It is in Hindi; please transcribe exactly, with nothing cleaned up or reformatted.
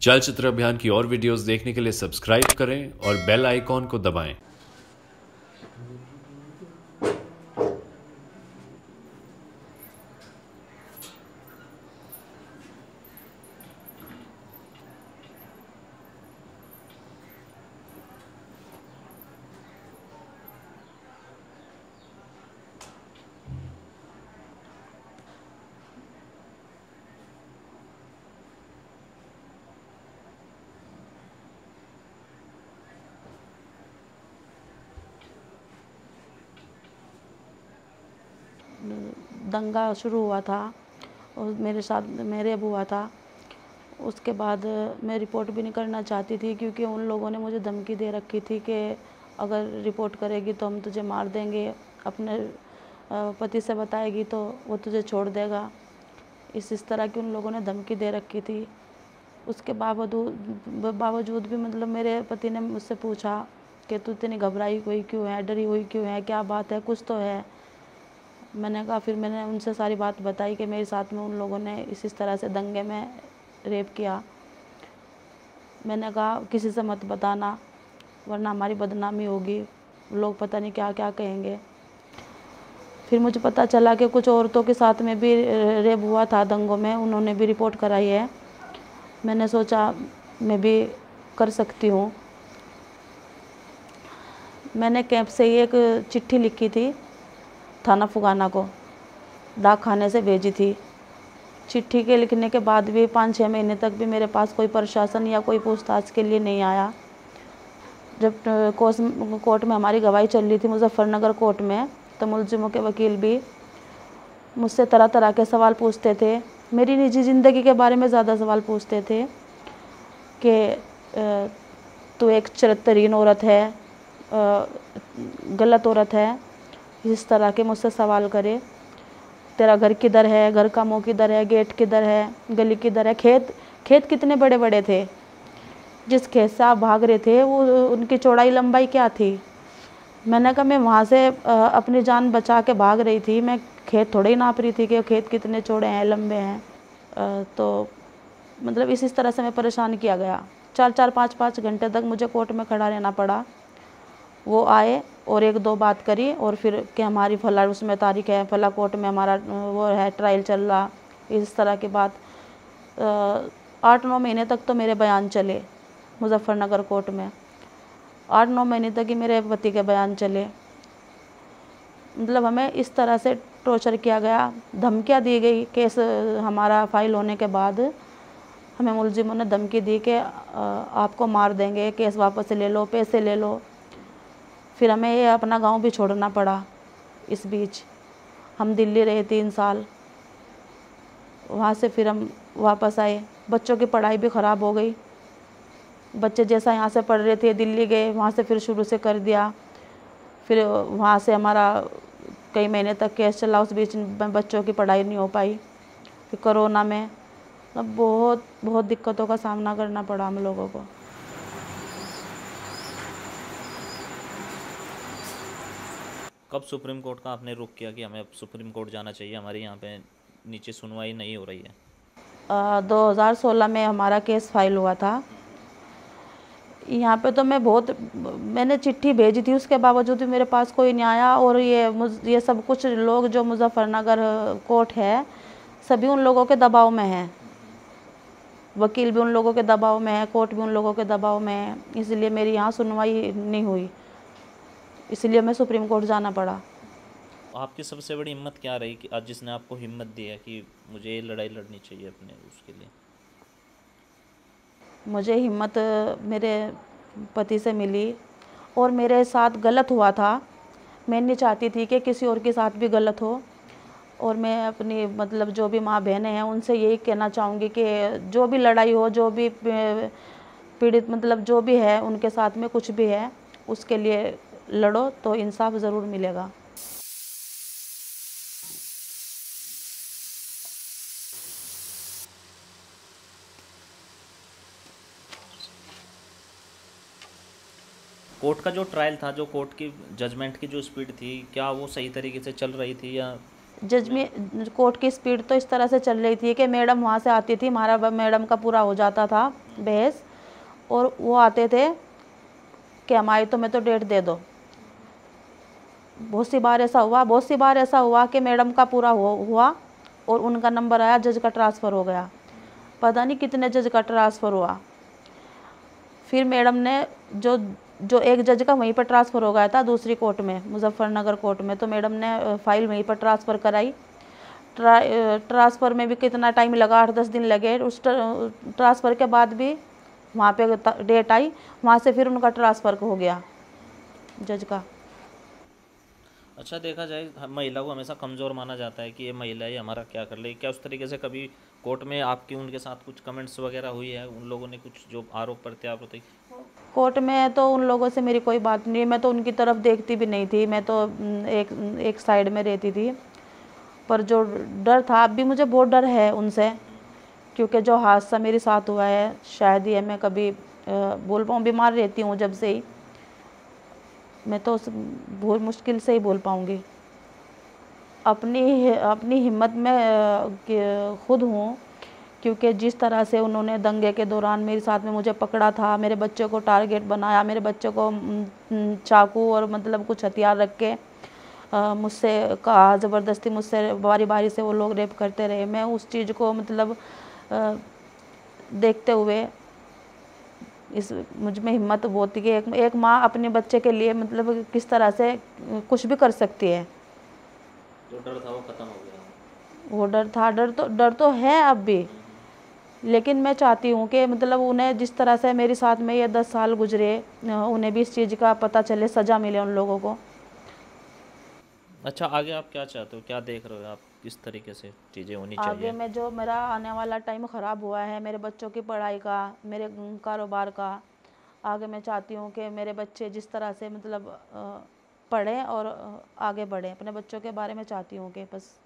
चलचित्र अभियान की और वीडियोस देखने के लिए सब्सक्राइब करें और बेल आइकॉन को दबाएं। दंगा शुरू हुआ था और मेरे साथ मेरे अब हुआ था। उसके बाद मैं रिपोर्ट भी नहीं करना चाहती थी, क्योंकि उन लोगों ने मुझे धमकी दे रखी थी कि अगर रिपोर्ट करेगी तो हम तुझे मार देंगे, अपने पति से बताएगी तो वो तुझे छोड़ देगा। इस इस तरह की उन लोगों ने धमकी दे रखी थी। उसके बावजूद बावजूद भी मतलब मेरे पति ने मुझसे पूछा कि तू इतनी घबराई हुई क्यों है, डरी हुई क्यों है, क्या बात है, कुछ तो है। मैंने कहा, फिर मैंने उनसे सारी बात बताई कि मेरे साथ में उन लोगों ने इस इस तरह से दंगे में रेप किया। मैंने कहा किसी से मत बताना, वरना हमारी बदनामी होगी, लोग पता नहीं क्या क्या कहेंगे। फिर मुझे पता चला कि कुछ औरतों के साथ में भी रेप हुआ था दंगों में, उन्होंने भी रिपोर्ट कराई है। मैंने सोचा मैं भी कर सकती हूँ। मैंने कैंप से ही एक चिट्ठी लिखी थी थाना फुगाना को, डाक खाने से भेजी थी। चिट्ठी के लिखने के बाद भी पाँच छः महीने तक भी मेरे पास कोई प्रशासन या कोई पूछताछ के लिए नहीं आया। जब कोर्ट में हमारी गवाही चल रही थी मुजफ्फरनगर कोर्ट में, तो मुलजिमों के वकील भी मुझसे तरह तरह के सवाल पूछते थे। मेरी निजी ज़िंदगी के बारे में ज़्यादा सवाल पूछते थे कि तू एक चरित्रहीन औरत है, गलत औरत है, इस तरह के मुझसे सवाल करे। तेरा घर किधर है, घर का मुँह किधर है, गेट किधर है, गली किधर है, खेत खेत कितने बड़े बड़े थे, जिस खेत से आप भाग रहे थे वो उनकी चौड़ाई लंबाई क्या थी। मैंने कहा मैं वहाँ से अपनी जान बचा के भाग रही थी, मैं खेत थोड़े ही नाप रही थी कि खेत कितने चौड़े हैं, लंबे हैं। तो मतलब इस इस तरह से मैं परेशान किया गया। चार चार पाँच पाँच घंटे तक मुझे कोर्ट में खड़ा रहना पड़ा। वो आए और एक दो बात करी और फिर कि हमारी फला उसमें तारीख है, फला कोर्ट में हमारा वो है, ट्रायल चल रहा, इस तरह की बात। आठ नौ महीने तक तो मेरे बयान चले मुजफ्फरनगर कोर्ट में। आठ नौ महीने तक ही मेरे पति के बयान चले। मतलब हमें इस तरह से टॉर्चर किया गया, धमकियाँ दी गई। केस हमारा फाइल होने के बाद हमें मुलजिमों ने धमकी दी कि आपको मार देंगे, केस वापस ले लो, पैसे ले लो। फिर हमें ये अपना गांव भी छोड़ना पड़ा। इस बीच हम दिल्ली रहे तीन साल, वहाँ से फिर हम वापस आए। बच्चों की पढ़ाई भी ख़राब हो गई। बच्चे जैसा यहाँ से पढ़ रहे थे दिल्ली गए, वहाँ से फिर शुरू से कर दिया। फिर वहाँ से हमारा कई महीने तक केस चला, उस बीच में बच्चों की पढ़ाई नहीं हो पाई। फिर कोरोना में अब बहुत बहुत दिक्कतों का सामना करना पड़ा हम लोगों को। कब सुप्रीम कोर्ट का आपने रुख किया कि हमें अब सुप्रीम कोर्ट जाना चाहिए, हमारे यहाँ पे नीचे सुनवाई नहीं हो रही है? दो हज़ार सोलह में हमारा केस फाइल हुआ था। यहाँ पे तो मैं बहुत मैंने चिट्ठी भेजी थी, उसके बावजूद भी मेरे पास कोई नहीं आया। और ये ये सब कुछ लोग जो मुजफ्फरनगर कोर्ट है, सभी उन लोगों के दबाव में हैं। वकील भी उन लोगों के दबाव में है, कोर्ट भी उन लोगों के दबाव में है। इसलिए मेरी यहाँ सुनवाई नहीं हुई, इसलिए मैं सुप्रीम कोर्ट जाना पड़ा। आपकी सबसे बड़ी हिम्मत क्या रही कि आज जिसने आपको हिम्मत दी है कि मुझे ये लड़ाई लड़नी चाहिए अपने उसके लिए? मुझे हिम्मत मेरे पति से मिली, और मेरे साथ गलत हुआ था। मैं नहीं चाहती थी कि किसी और के साथ भी गलत हो। और मैं अपनी मतलब जो भी माँ बहनें हैं उनसे यही कहना चाहूँगी कि जो भी लड़ाई हो, जो भी पीड़ित मतलब जो भी है उनके साथ में कुछ भी है, उसके लिए लड़ो तो इंसाफ ज़रूर मिलेगा। कोर्ट का जो ट्रायल था, जो कोर्ट की जजमेंट की जो स्पीड थी, क्या वो सही तरीके से चल रही थी या जज में कोर्ट की स्पीड तो इस तरह से चल रही थी कि मैडम वहाँ से आती थी, हमारा ब- मैडम का पूरा हो जाता था बहस, और वो आते थे कि हमारी तो मैं तो डेट दे दो। बहुत सी बार ऐसा हुआ बहुत सी बार ऐसा हुआ कि मैडम का पूरा हो, हुआ और उनका नंबर आया, जज का ट्रांसफ़र हो गया। पता नहीं कितने जज का ट्रांसफ़र हुआ। फिर मैडम ने जो जो एक जज का वहीं पर ट्रांसफ़र हो गया था दूसरी कोर्ट में, मुजफ्फरनगर कोर्ट में, तो मैडम ने अ, फाइल वहीं पर ट्रांसफ़र कराई। ट्रा ट्रांसफ़र में भी कितना टाइम लगा, आठ दस दिन लगे। उस ट्रांसफ़र के बाद भी वहाँ पे त- डेट आई, वहाँ से फिर उनका ट्रांसफ़र हो गया जज का। अच्छा, देखा जाए हम- महिला को हमेशा कमज़ोर माना जाता है कि ये महिला है, ये हमारा क्या कर लेगी। क्या उस तरीके से कभी कोर्ट में आपकी उनके साथ कुछ कमेंट्स वगैरह हुई है, उन लोगों ने कुछ जो आरोप प्रत्यारोप होते? कोर्ट में तो उन लोगों से मेरी कोई बात नहीं है, मैं तो उनकी तरफ देखती भी नहीं थी, मैं तो न, एक एक साइड में रहती थी। पर जो डर था, अब भी मुझे बहुत डर है उनसे, क्योंकि जो हादसा मेरे साथ हुआ है शायद ये मैं कभी अ, बोल पाऊँ। बीमार रहती हूँ जब से ही, मैं तो उस- बहुत मुश्किल से ही बोल पाऊँगी। अपनी अपनी हिम्मत में अ, कि- खुद हूँ, क्योंकि जिस तरह से उन्होंने दंगे के दौरान मेरे साथ में मुझे पकड़ा था, मेरे बच्चों को टारगेट बनाया, मेरे बच्चों को म, म, चाकू और मतलब कुछ हथियार रख के अ, मुझसे कहा, ज़बरदस्ती मुझसे बारी बारी से वो लोग रेप करते रहे। मैं उस चीज़ को मतलब अ, देखते हुए इस मुझ में हिम्मत बहुत थी कि एक, एक माँ अपने बच्चे के लिए मतलब किस तरह से अ, कुछ भी कर सकती है। जो डर था वो खत्म हो गया। वो डर था, डर तो डर तो है अब भी, हम्म, हम्म। लेकिन मैं चाहती हूँ कि मतलब उन्हें जिस तरह से मेरे साथ में ये दस साल गुजरे, अ, उन्हें भी इस चीज़ का पता चले, सज़ा मिले उन लोगों को। अच्छा, आगे आप क्या चाहते हो, क्या देख रहे हो आप, किस तरीके से चीज़ें होनी आगे चाहिए? में जो मेरा आने वाला टाइम ख़राब हुआ है, मेरे बच्चों की पढ़ाई का, मेरे अम, कारोबार का, आगे मैं चाहती हूँ कि मेरे बच्चे जिस तरह से मतलब अ, पढ़ें और अ, आगे बढ़ें। अपने बच्चों के बारे में चाहती हूँ कि बस